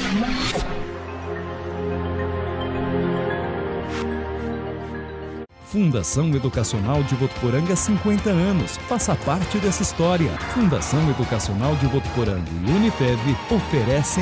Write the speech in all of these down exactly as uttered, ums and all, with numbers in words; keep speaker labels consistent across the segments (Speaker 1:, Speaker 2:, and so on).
Speaker 1: Fundação Educacional de Votuporanga, cinquenta anos. Faça parte dessa história. Fundação Educacional de Votuporanga e Unifev oferecem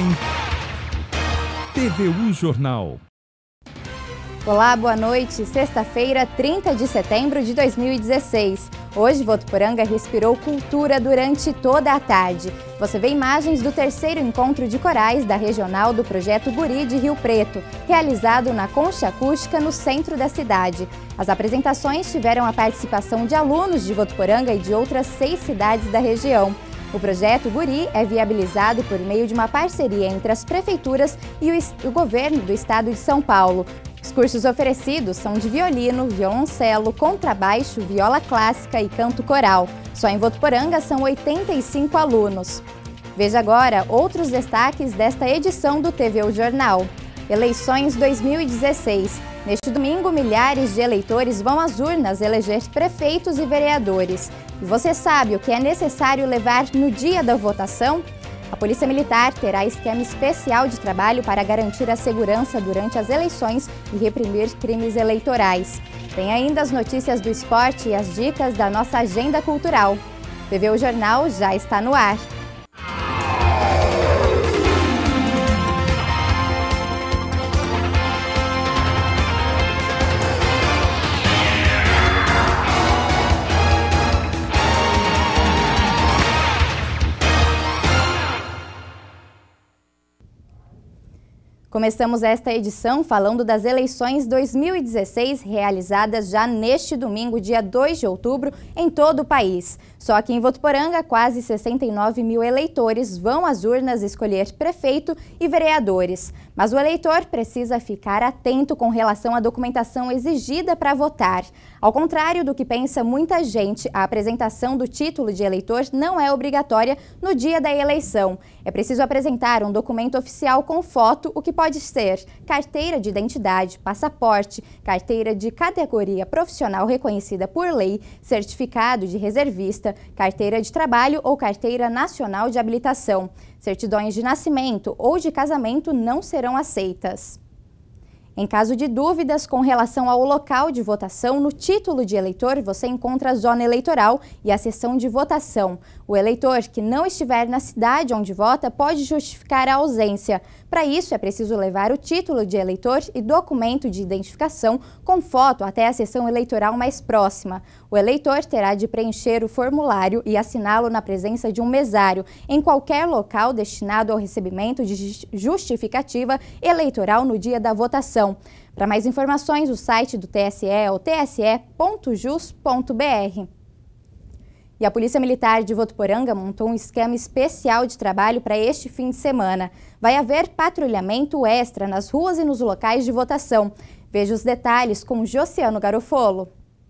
Speaker 1: T V U Jornal.
Speaker 2: Olá, boa noite. Sexta-feira, trinta de setembro de dois mil e dezesseis. Hoje, Votuporanga respirou cultura durante toda a tarde. Você vê imagens do terceiro encontro de corais da Regional do Projeto Guri de Rio Preto, realizado na Concha Acústica, no centro da cidade. As apresentações tiveram a participação de alunos de Votuporanga e de outras seis cidades da região. O projeto Guri é viabilizado por meio de uma parceria entre as prefeituras e o governo do estado de São Paulo. Os cursos oferecidos são de violino, violoncelo, contrabaixo, viola clássica e canto coral. Só em Votuporanga são oitenta e cinco alunos. Veja agora outros destaques desta edição do T V U Jornal. Eleições dois mil e dezesseis. Neste domingo, milhares de eleitores vão às urnas eleger prefeitos e vereadores. E você sabe o que é necessário levar no dia da votação? A Polícia Militar terá esquema especial de trabalho para garantir a segurança durante as eleições e reprimir crimes eleitorais. Tem ainda as notícias do esporte e as dicas da nossa agenda cultural. T V U Jornal já está no ar. Começamos esta edição falando das eleições dois mil e dezesseis realizadas já neste domingo, dia dois de outubro, em todo o país. Só aqui em Votuporanga, quase sessenta e nove mil eleitores vão às urnas escolher prefeito e vereadores. Mas o eleitor precisa ficar atento com relação à documentação exigida para votar. Ao contrário do que pensa muita gente, a apresentação do título de eleitor não é obrigatória no dia da eleição. É preciso apresentar um documento oficial com foto, o que pode ser carteira de identidade, passaporte, carteira de categoria profissional reconhecida por lei, certificado de reservista, carteira de trabalho ou carteira nacional de habilitação. Certidões de nascimento ou de casamento não serão aceitas. Em caso de dúvidas com relação ao local de votação, no título de eleitor você encontra a zona eleitoral e a seção de votação. O eleitor que não estiver na cidade onde vota pode justificar a ausência. Para isso, é preciso levar o título de eleitor e documento de identificação com foto até a seção eleitoral mais próxima. O eleitor terá de preencher o formulário e assiná-lo na presença de um mesário, em qualquer local destinado ao recebimento de justificativa eleitoral no dia da votação. Para mais informações, o site do T S E é o t s e ponto jus ponto b r. E a Polícia Militar de Votuporanga montou um esquema especial de trabalho para este fim de semana. Vai haver patrulhamento extra nas ruas e nos locais de votação. Veja os detalhes com Josiano Garofolo.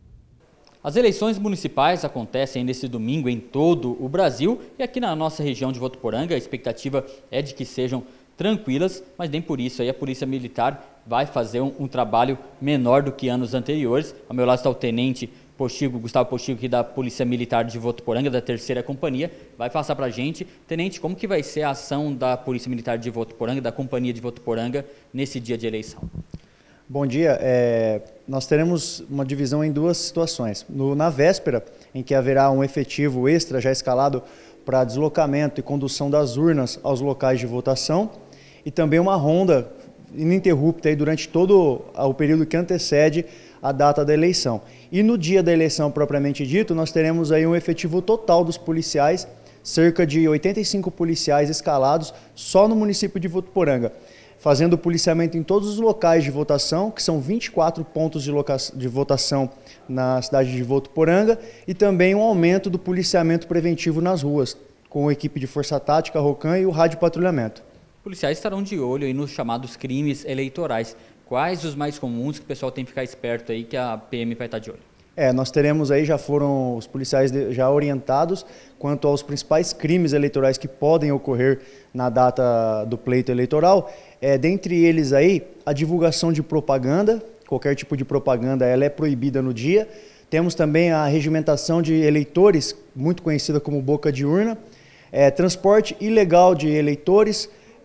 Speaker 3: As eleições municipais acontecem nesse domingo em todo o Brasil e aqui na nossa região de Votuporanga a expectativa é de que sejam tranquilas, mas nem por isso aí a Polícia Militar vai fazer um, um trabalho menor do que anos anteriores. Ao meu lado está o Tenente Postigo, Gustavo Postigo, aqui da Polícia Militar de Votuporanga, da terceira companhia, vai passar para a gente. Tenente, como que vai ser a ação da Polícia Militar de Votuporanga, da Companhia de Votuporanga, nesse dia de eleição?
Speaker 4: Bom dia, é, nós teremos uma divisão em duas situações. No, na véspera, em que haverá um efetivo extra já escalado para deslocamento e condução das urnas aos locais de votação, e também uma ronda ininterrupta aí durante todo o período que antecede a data da eleição. E no dia da eleição propriamente dito, nós teremos aí um efetivo total dos policiais, cerca de oitenta e cinco policiais escalados só no município de Votuporanga, fazendo policiamento em todos os locais de votação, que são vinte e quatro pontos de, de votação na cidade de Votuporanga, e também um aumento do policiamento preventivo nas ruas, com a equipe de Força Tática, ROCAM e o rádio patrulhamento. Policiais estarão de olho aí nos chamados crimes eleitorais. Quais os mais comuns que o pessoal tem que ficar esperto aí que a P M vai estar de olho? É, nós teremos aí, já foram os policiais já orientados quanto aos principais crimes eleitorais que podem ocorrer na data do pleito eleitoral. É, dentre eles aí, a divulgação de propaganda, qualquer tipo de propaganda ela é proibida no dia. Temos também a regimentação de eleitores, muito conhecida como boca de urna, é, transporte ilegal de eleitores,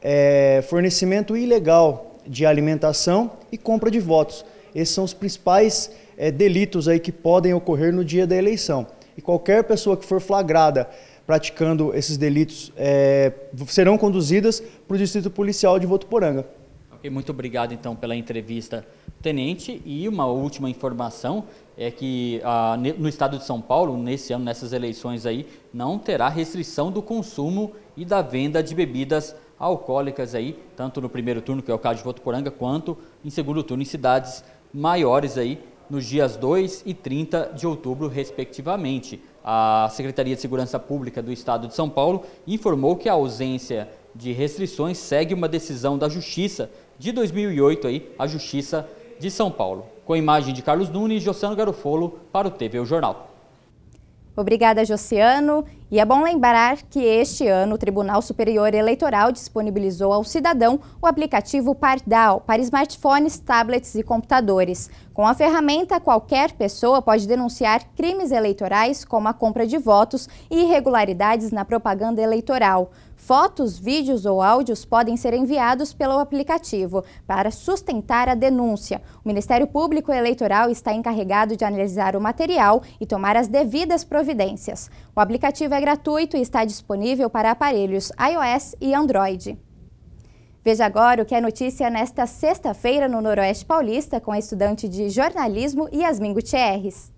Speaker 4: é, fornecimento ilegal de alimentação e compra de votos. Esses são os principais é, delitos aí que podem ocorrer no dia da eleição. E qualquer pessoa que for flagrada praticando esses delitos é, serão conduzidas para o Distrito Policial de Votuporanga.
Speaker 3: Okay, muito obrigado então pela entrevista, tenente. E uma última informação é que ah, no estado de São Paulo, nesse ano, nessas eleições aí, não terá restrição do consumo e da venda de bebidas alcoólicas aí, tanto no primeiro turno, que é o caso de Votuporanga, quanto em segundo turno em cidades maiores aí, nos dias dois e trinta de outubro, respectivamente. A Secretaria de Segurança Pública do Estado de São Paulo informou que a ausência de restrições segue uma decisão da Justiça de dois mil e oito, aí, a Justiça de São Paulo. Com a imagem de Carlos Nunes, Josiano Garofolo para o T V O Jornal.
Speaker 2: Obrigada, Josiano. E é bom lembrar que este ano o Tribunal Superior Eleitoral disponibilizou ao cidadão o aplicativo Pardal para smartphones, tablets e computadores. Com a ferramenta, qualquer pessoa pode denunciar crimes eleitorais, como a compra de votos e irregularidades na propaganda eleitoral. Fotos, vídeos ou áudios podem ser enviados pelo aplicativo para sustentar a denúncia. O Ministério Público Eleitoral está encarregado de analisar o material e tomar as devidas providências. O aplicativo é gratuito e está disponível para aparelhos iOS e Android. Veja agora o que é notícia nesta sexta-feira no Noroeste Paulista com a estudante de jornalismo Yasmin Gutierrez.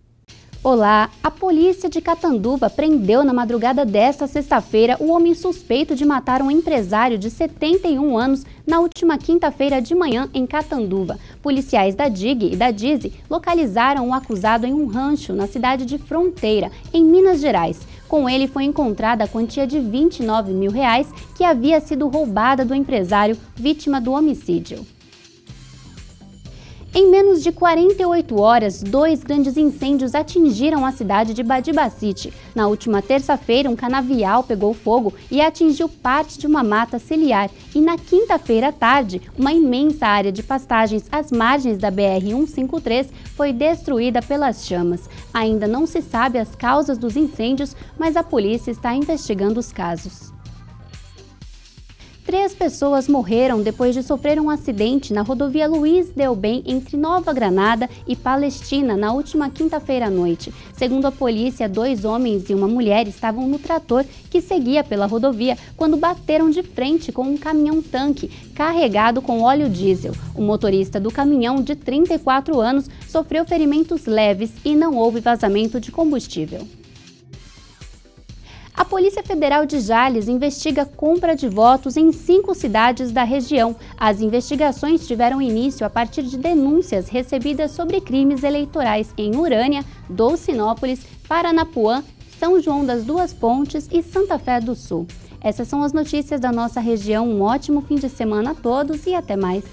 Speaker 5: Olá, a polícia de Catanduva prendeu na madrugada desta sexta-feira o homem suspeito de matar um empresário de setenta e um anos na última quinta-feira de manhã em Catanduva. Policiais da D I G e da D I S E localizaram o acusado em um rancho na cidade de Fronteira, em Minas Gerais. Com ele foi encontrada a quantia de vinte e nove mil reais que havia sido roubada do empresário vítima do homicídio. Em menos de quarenta e oito horas, dois grandes incêndios atingiram a cidade de Badibacite. Na última terça-feira, um canavial pegou fogo e atingiu parte de uma mata ciliar. E na quinta-feira à tarde, uma imensa área de pastagens às margens da B R cento e cinquenta e três foi destruída pelas chamas. Ainda não se sabe as causas dos incêndios, mas a polícia está investigando os casos. Três pessoas morreram depois de sofrer um acidente na rodovia Luiz Delbem entre Nova Granada e Palestina na última quinta-feira à noite. Segundo a polícia, dois homens e uma mulher estavam no trator que seguia pela rodovia quando bateram de frente com um caminhão-tanque carregado com óleo diesel. O motorista do caminhão, de trinta e quatro anos, sofreu ferimentos leves e não houve vazamento de combustível. A Polícia Federal de Jales investiga compra de votos em cinco cidades da região. As investigações tiveram início a partir de denúncias recebidas sobre crimes eleitorais em Urânia, Dolcinópolis, Paranapuã, São João das Duas Pontes e Santa Fé do Sul. Essas são as notícias da nossa região. Um ótimo fim de semana a todos e até mais.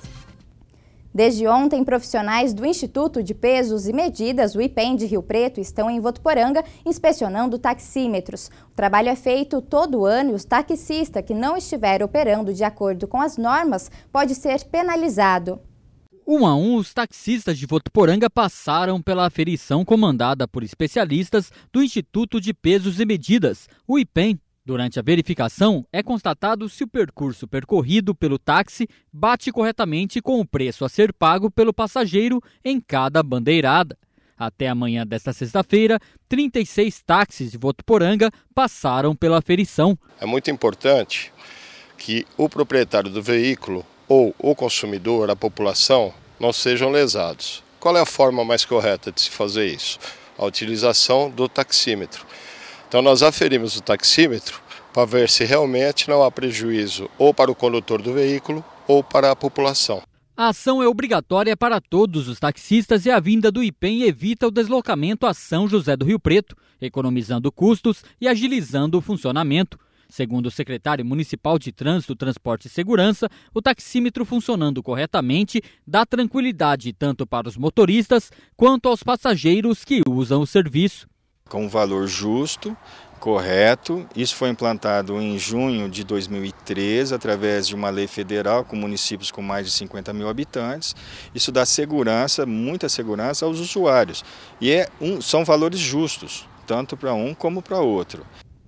Speaker 2: Desde ontem, profissionais do Instituto de Pesos e Medidas, o IPEM de Rio Preto, estão em Votuporanga inspecionando taxímetros. O trabalho é feito todo ano e os taxistas que não estiver operando de acordo com as normas pode ser penalizado.
Speaker 3: Um a um, os taxistas de Votuporanga passaram pela aferição comandada por especialistas do Instituto de Pesos e Medidas, o IPEM. Durante a verificação, é constatado se o percurso percorrido pelo táxi bate corretamente com o preço a ser pago pelo passageiro em cada bandeirada. Até amanhã desta sexta-feira, trinta e seis táxis de Votuporanga passaram pela aferição.
Speaker 6: É muito importante que o proprietário do veículo ou o consumidor, a população, não sejam lesados. Qual é a forma mais correta de se fazer isso? A utilização do taxímetro. Então nós aferimos o taxímetro para ver se realmente não há prejuízo ou para o condutor do veículo ou para a população.
Speaker 3: A ação é obrigatória para todos os taxistas e a vinda do IPEM evita o deslocamento a São José do Rio Preto, economizando custos e agilizando o funcionamento. Segundo o secretário municipal de Trânsito, Transporte e Segurança, o taxímetro funcionando corretamente dá tranquilidade tanto para os motoristas quanto aos passageiros que usam o serviço.
Speaker 7: Com um valor justo, correto. Isso foi implantado em junho de dois mil e treze, através de uma lei federal com municípios com mais de cinquenta mil habitantes. Isso dá segurança, muita segurança aos usuários. E é um, são valores justos, tanto para um como para outro.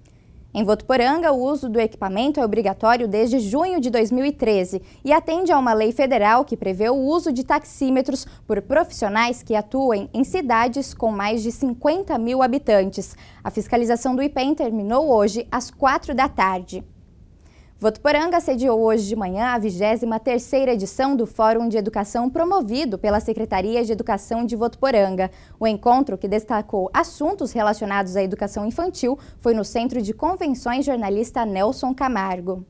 Speaker 2: Em Votuporanga, o uso do equipamento é obrigatório desde junho de dois mil e treze e atende a uma lei federal que prevê o uso de taxímetros por profissionais que atuem em cidades com mais de cinquenta mil habitantes. A fiscalização do I P E M terminou hoje às quatro da tarde. Votuporanga sediou hoje de manhã a vigésima terceira edição do Fórum de Educação promovido pela Secretaria de Educação de Votuporanga. O encontro, que destacou assuntos relacionados à educação infantil, foi no Centro de Convenções Jornalista Nelson Camargo.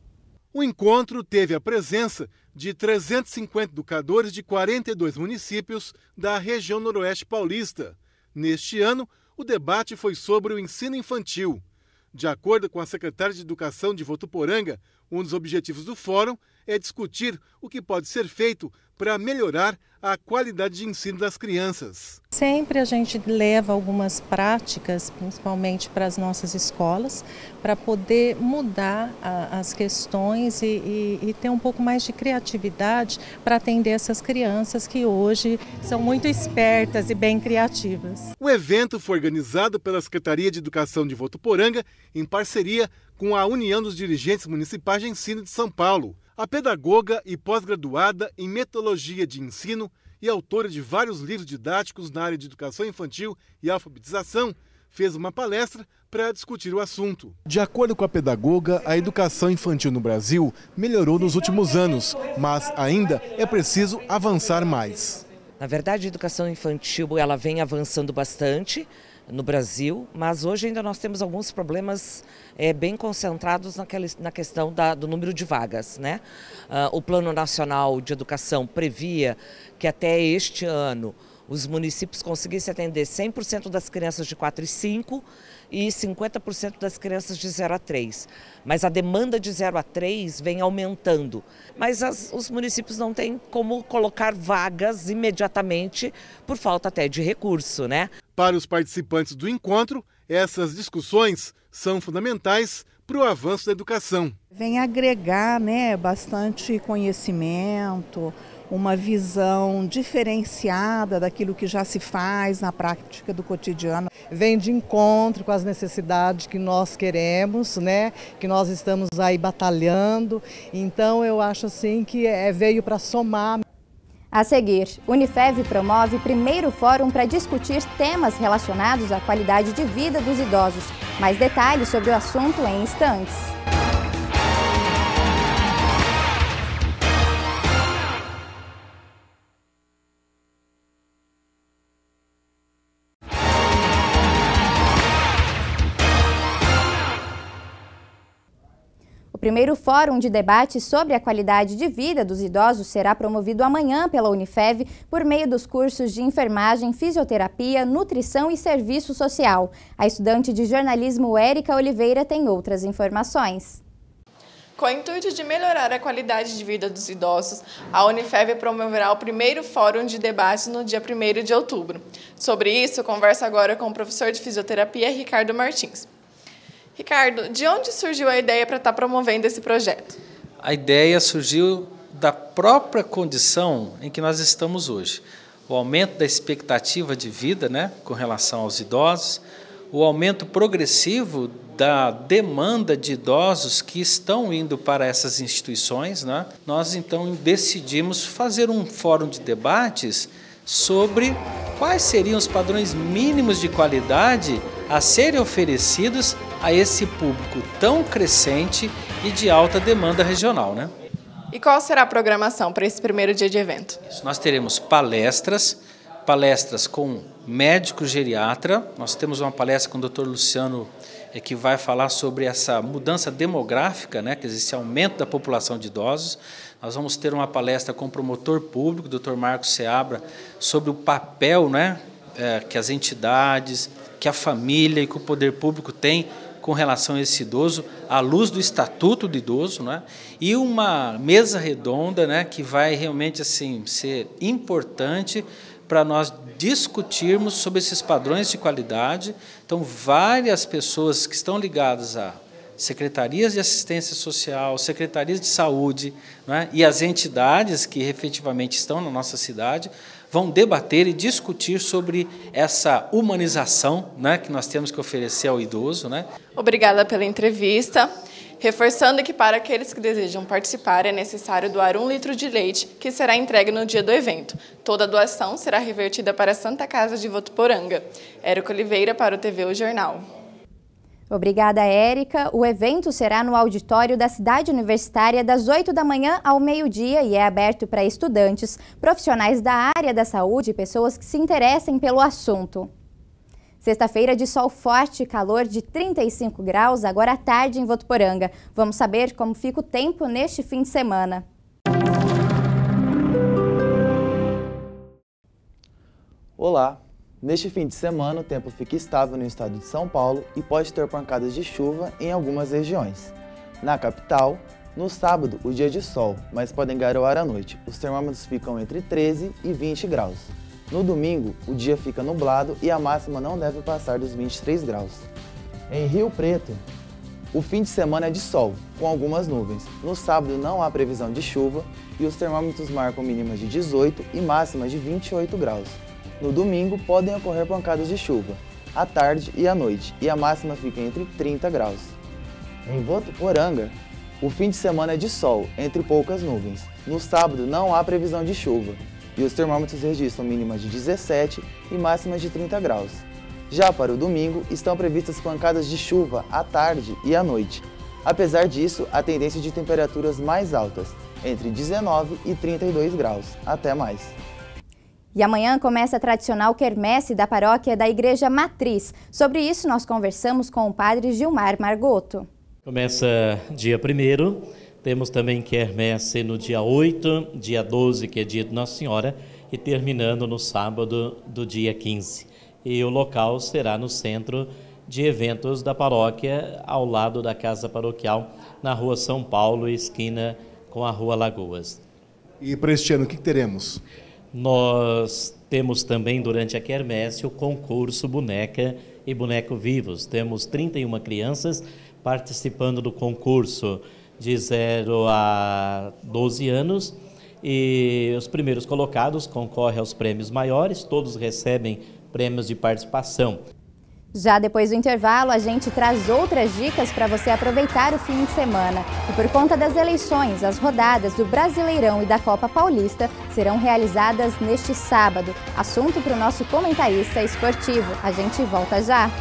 Speaker 8: O encontro teve a presença de trezentos e cinquenta educadores de quarenta e dois municípios da região noroeste paulista. Neste ano, o debate foi sobre o ensino infantil. De acordo com a secretária de Educação de Votuporanga, um dos objetivos do fórum é discutir o que pode ser feito para melhorar a qualidade de ensino das crianças.
Speaker 9: Sempre a gente leva algumas práticas, principalmente para as nossas escolas, para poder mudar a, as questões e, e, e ter um pouco mais de criatividade para atender essas crianças que hoje são muito espertas e bem criativas.
Speaker 8: O evento foi organizado pela Secretaria de Educação de Votuporanga em parceria com a União dos Dirigentes Municipais de Ensino de São Paulo. A pedagoga e pós-graduada em metodologia de ensino e autora de vários livros didáticos na área de educação infantil e alfabetização, fez uma palestra para discutir o assunto. De acordo com a pedagoga, a educação infantil no Brasil melhorou nos últimos anos, mas ainda é preciso avançar mais.
Speaker 10: Na verdade, a educação infantil ela vem avançando bastante no Brasil, mas hoje ainda nós temos alguns problemas é, bem concentrados naquela, na questão da, do número de vagas, né? Uh, o Plano Nacional de Educação previa que até este ano os municípios conseguissem atender cem por cento das crianças de quatro e cinco e cinquenta por cento das crianças de zero a três. Mas a demanda de zero a três vem aumentando. Mas as, os municípios não têm como colocar vagas imediatamente por falta até de recurso, né?
Speaker 8: Para os participantes do encontro, essas discussões são fundamentais para o avanço da educação.
Speaker 11: Vem agregar, né, bastante conhecimento, uma visão diferenciada daquilo que já se faz na prática do cotidiano.
Speaker 12: Vem de encontro com as necessidades que nós queremos, né, que nós estamos aí batalhando. Então eu acho assim que é, veio para somar.
Speaker 2: A seguir, Unifev promove primeiro fórum para discutir temas relacionados à qualidade de vida dos idosos. Mais detalhes sobre o assunto em instantes. O primeiro fórum de debate sobre a qualidade de vida dos idosos será promovido amanhã pela Unifev por meio dos cursos de enfermagem, fisioterapia, nutrição e serviço social. A estudante de jornalismo Érica Oliveira tem outras informações.
Speaker 13: Com o intuito de melhorar a qualidade de vida dos idosos, a Unifev promoverá o primeiro fórum de debate no dia primeiro de outubro. Sobre isso, eu converso agora com o professor de fisioterapia, Ricardo Martins. Ricardo, de onde surgiu a ideia para estar promovendo esse projeto?
Speaker 14: A ideia surgiu da própria condição em que nós estamos hoje. O aumento da expectativa de vida, né, com relação aos idosos, o aumento progressivo da demanda de idosos que estão indo para essas instituições, né? Nós, então, decidimos fazer um fórum de debates sobre quais seriam os padrões mínimos de qualidade a serem oferecidos a esse público tão crescente e de alta demanda regional, né?
Speaker 13: E qual será a programação para esse primeiro dia de evento?
Speaker 14: Nós teremos palestras, palestras com médico geriatra. Nós temos uma palestra com o doutor Luciano é, que vai falar sobre essa mudança demográfica, né, que existe aumento da população de idosos. Nós vamos ter uma palestra com o promotor público, doutor Marcos Seabra, sobre o papel, né, é, que as entidades, que a família e que o poder público tem com relação a esse idoso, à luz do Estatuto do Idoso, né? E uma mesa redonda, né, que vai realmente assim, ser importante para nós discutirmos sobre esses padrões de qualidade. Então, várias pessoas que estão ligadas a secretarias de assistência social, secretarias de saúde, né, e as entidades que efetivamente estão na nossa cidade, vão debater e discutir sobre essa humanização, né, que nós temos que oferecer ao idoso, né?
Speaker 13: Obrigada pela entrevista. Reforçando que para aqueles que desejam participar é necessário doar um litro de leite, que será entregue no dia do evento. Toda a doação será revertida para a Santa Casa de Votuporanga. Érica Oliveira para o T V O Jornal.
Speaker 2: Obrigada, Érica. O evento será no auditório da Cidade Universitária das oito da manhã ao meio-dia e é aberto para estudantes, profissionais da área da saúde e pessoas que se interessem pelo assunto. Sexta-feira de sol forte, calor de trinta e cinco graus, agora à tarde em Votuporanga. Vamos saber como fica o tempo neste fim de semana.
Speaker 15: Olá! Neste fim de semana, o tempo fica estável no estado de São Paulo e pode ter pancadas de chuva em algumas regiões. Na capital, no sábado, o dia de sol, mas podem garoar à noite. Os termômetros ficam entre treze e vinte graus. No domingo, o dia fica nublado e a máxima não deve passar dos vinte e três graus. Em Rio Preto, o fim de semana é de sol, com algumas nuvens. No sábado não há previsão de chuva e os termômetros marcam mínimas de dezoito e máximas de vinte e oito graus. No domingo podem ocorrer pancadas de chuva, à tarde e à noite, e a máxima fica entre trinta graus. Em Votuporanga, o fim de semana é de sol, entre poucas nuvens. No sábado não há previsão de chuva e os termômetros registram mínimas de dezessete e máximas de trinta graus. Já para o domingo, estão previstas pancadas de chuva à tarde e à noite. Apesar disso, a tendência de temperaturas mais altas, entre dezenove e trinta e dois graus. Até mais!
Speaker 2: E amanhã começa a tradicional quermesse da paróquia da Igreja Matriz. Sobre isso, nós conversamos com o padre Gilmar Margotto.
Speaker 16: Começa dia primeiro. Temos também quermesse no dia oito, dia doze, que é dia de Nossa Senhora, e terminando no sábado do dia quinze. E o local será no centro de eventos da paróquia, ao lado da Casa Paroquial, na Rua São Paulo, esquina com a Rua Lagoas.
Speaker 8: E para este ano, o que teremos?
Speaker 16: Nós temos também, durante a quermesse, o concurso Boneca e Boneco Vivos. Temos trinta e uma crianças participando do concurso, de zero a doze anos, e os primeiros colocados concorrem aos prêmios maiores, todos recebem prêmios de participação.
Speaker 2: Já depois do intervalo, a gente traz outras dicas para você aproveitar o fim de semana. E por conta das eleições, as rodadas do Brasileirão e da Copa Paulista serão realizadas neste sábado. Assunto para o nosso comentarista esportivo. A gente volta já!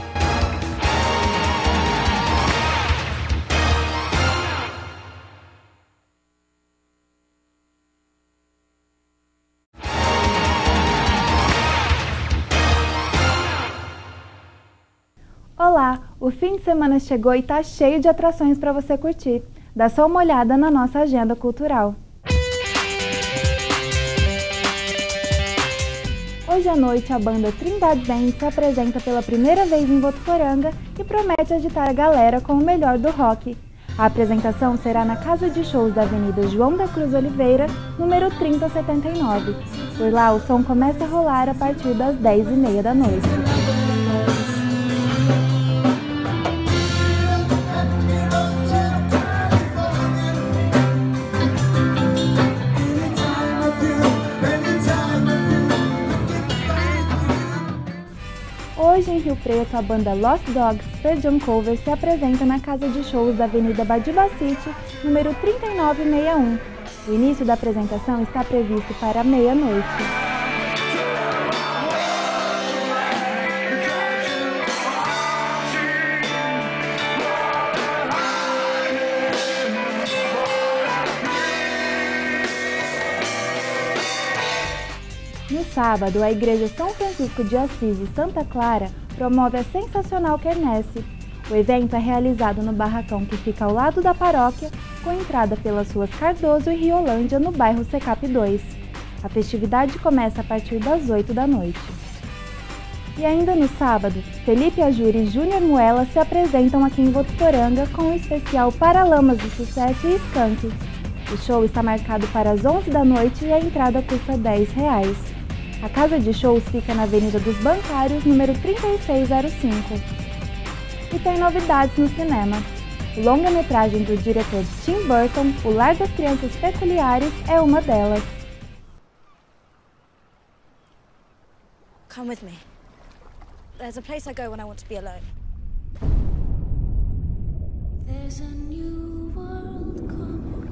Speaker 17: Olá, o fim de semana chegou e tá cheio de atrações para você curtir. Dá só uma olhada na nossa agenda cultural. Hoje à noite, a banda Trindade Band se apresenta pela primeira vez em Votuporanga e promete agitar a galera com o melhor do rock. A apresentação será na Casa de Shows da Avenida João da Cruz Oliveira, número trinta setenta e nove. Por lá, o som começa a rolar a partir das dez e meia da noite. Hoje, em Rio Preto, a banda Lost Dogs Pearl Jam Cover se apresenta na Casa de Shows da Avenida Badiba City, número trinta e nove sessenta e um. O início da apresentação está previsto para meia-noite. No sábado, a Igreja São Francisco de Assis e Santa Clara promove a sensacional quermesse. O evento é realizado no barracão que fica ao lado da paróquia, com entrada pelas ruas Cardoso e Riolândia, no bairro Secap dois. A festividade começa a partir das oito da noite. E ainda no sábado, Felipe Ajuri e Júnior Muela se apresentam aqui em Votuporanga com o especial Paralamas do Sucesso e Skank. O show está marcado para as onze da noite e a entrada custa dez reais. A Casa de Shows fica na Avenida dos Bancários, número trinta e seis zero cinco. E tem novidades no cinema. O longa-metragem do diretor Tim Burton, O Lar das Crianças Peculiares, é uma delas.
Speaker 18: Come with me. There's a place I go when I want to be alone. There's a new world coming.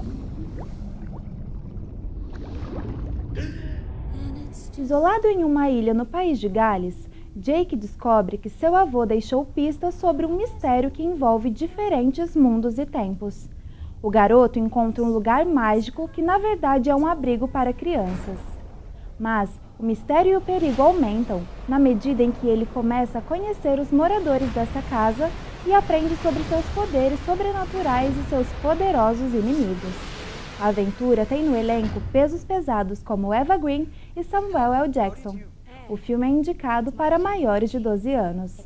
Speaker 17: Isolado em uma ilha no país de Gales, Jake descobre que seu avô deixou pistas sobre um mistério que envolve diferentes mundos e tempos. O garoto encontra um lugar mágico que na verdade é um abrigo para crianças. Mas o mistério e o perigo aumentam na medida em que ele começa a conhecer os moradores dessa casa e aprende sobre seus poderes sobrenaturais e seus poderosos inimigos. A aventura tem no elenco pesos pesados como Eva Green e Samuel L. Jackson. O filme é indicado para maiores de doze anos.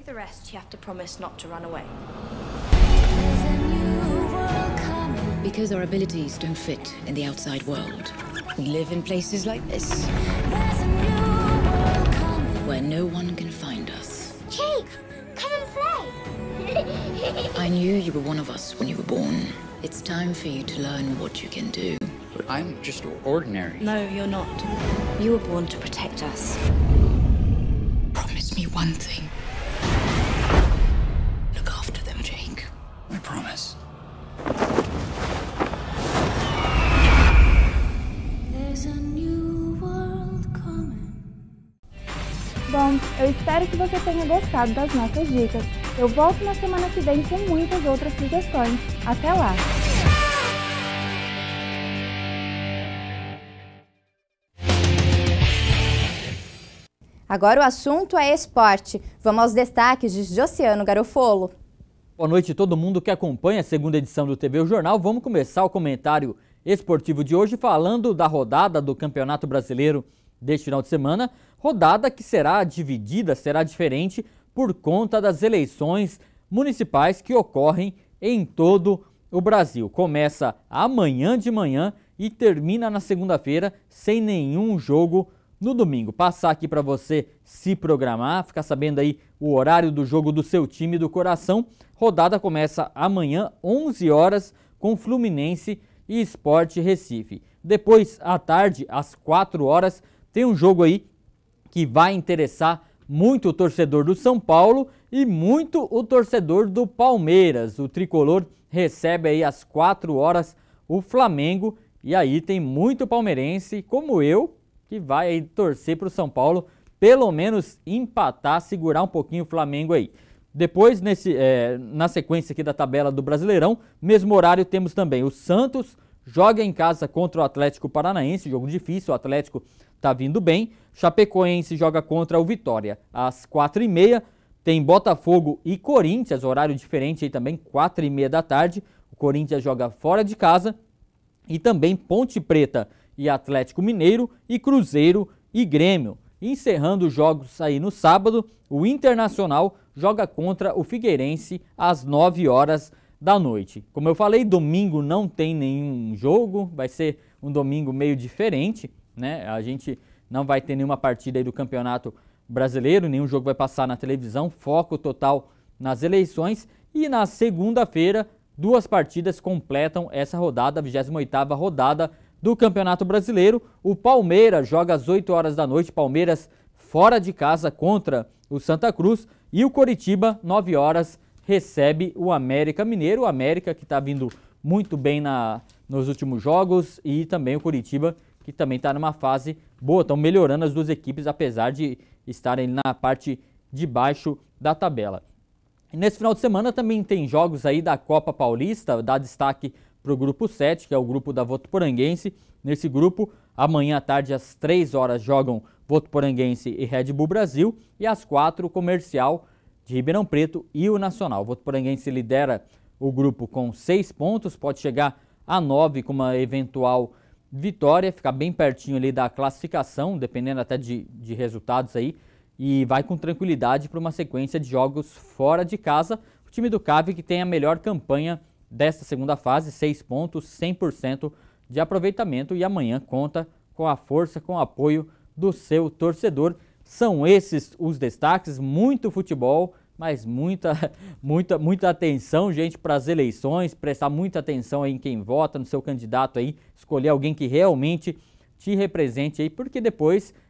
Speaker 19: Because our abilities don't fit in the outside world. We live in places like this, where no one can find us.
Speaker 18: Jake, come and play!
Speaker 19: I knew you were one of us when you were born. It's time for you to learn what you can do.
Speaker 20: But I'm just ordinary.
Speaker 18: No, you're not. You were born to protect us.
Speaker 19: Promise me one thing. Look after them, Jake.
Speaker 20: I promise.
Speaker 17: Bom, eu espero que você tenha gostado das nossas dicas. Eu volto na semana que vem com muitas outras sugestões. Até lá!
Speaker 2: Agora o assunto é esporte. Vamos aos destaques de Josiano Garofolo.
Speaker 3: Boa noite a todo mundo que acompanha a segunda edição do T V O Jornal. Vamos começar o comentário esportivo de hoje falando da rodada do Campeonato Brasileiro deste final de semana, rodada que será dividida, será diferente por conta das eleições municipais que ocorrem em todo o Brasil. Começa amanhã de manhã e termina na segunda-feira sem nenhum jogo no domingo. Passar aqui para você se programar, ficar sabendo aí o horário do jogo do seu time do coração. Rodada começa amanhã, onze horas, com Fluminense e Sport Recife. Depois, à tarde, às quatro horas, tem um jogo aí que vai interessar muito o torcedor do São Paulo e muito o torcedor do Palmeiras. O tricolor recebe aí às quatro horas o Flamengo e aí tem muito palmeirense, como eu, que vai aí torcer para o São Paulo pelo menos empatar, segurar um pouquinho o Flamengo aí. Depois, nesse, é, na sequência aqui da tabela do Brasileirão, mesmo horário, temos também o Santos, joga em casa contra o Atlético Paranaense, jogo difícil, o Atlético tá vindo bem. Chapecoense joga contra o Vitória às quatro e meia. Tem Botafogo e Corinthians, horário diferente aí também, quatro e meia da tarde. O Corinthians joga fora de casa. E também Ponte Preta e Atlético Mineiro e Cruzeiro e Grêmio. Encerrando os jogos aí no sábado, o Internacional joga contra o Figueirense às nove horas da noite. Como eu falei, domingo não tem nenhum jogo, vai ser um domingo meio diferente, né? A gente não vai ter nenhuma partida aí do Campeonato Brasileiro, nenhum jogo vai passar na televisão, foco total nas eleições. E na segunda-feira, duas partidas completam essa rodada, a vigésima oitava rodada do Campeonato Brasileiro. O Palmeiras joga às oito horas da noite, Palmeiras fora de casa contra o Santa Cruz. E o Coritiba, nove horas, recebe o América Mineiro. O América que está vindo muito bem na, nos últimos jogos e também o Coritiba que também está numa fase boa. Estão melhorando as duas equipes, apesar de estarem na parte de baixo da tabela. E nesse final de semana também tem jogos aí da Copa Paulista, dá destaque para o grupo sete, que é o grupo da Votuporanguense. Nesse grupo, amanhã à tarde às três horas jogam Votuporanguense e Red Bull Brasil e às quatro o Comercial de Ribeirão Preto e o Nacional. O Votuporanguense lidera o grupo com seis pontos, pode chegar a nove com uma eventual vitória, ficar bem pertinho ali da classificação, dependendo até de, de resultados aí, e vai com tranquilidade para uma sequência de jogos fora de casa. O time do Cave que tem a melhor campanha desta segunda fase, seis pontos, cem por cento de aproveitamento, e amanhã conta com a força, com o apoio do seu torcedor. São esses os destaques, muito futebol, mas muita, muita, muita atenção, gente, para as eleições, prestar muita atenção aí em quem vota, no seu candidato aí, escolher alguém que realmente te represente aí, porque depois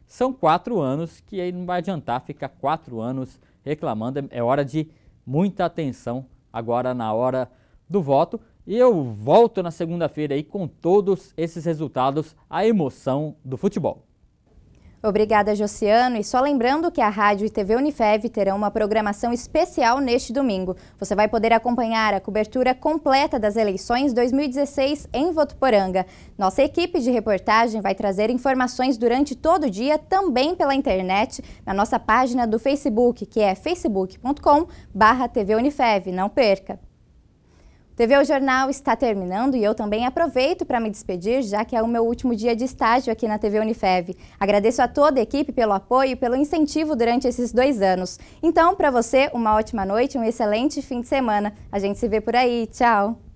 Speaker 3: são quatro anos que aí não vai adiantar ficar quatro anos reclamando. É hora de muita atenção agora na hora do voto. E eu volto na segunda-feira aí com todos esses resultados, a emoção do futebol.
Speaker 2: Obrigada, Josiano. E só lembrando que a Rádio e T V Unifev terão uma programação especial neste domingo. Você vai poder acompanhar a cobertura completa das eleições dois mil e dezesseis em Votuporanga. Nossa equipe de reportagem vai trazer informações durante todo o dia, também pela internet, na nossa página do Facebook, que é facebook ponto com barra T V Unifev. Não perca! T V O Jornal está terminando e eu também aproveito para me despedir, já que é o meu último dia de estágio aqui na T V Unifev. Agradeço a toda a equipe pelo apoio e pelo incentivo durante esses dois anos. Então, para você, uma ótima noite, um excelente fim de semana. A gente se vê por aí. Tchau!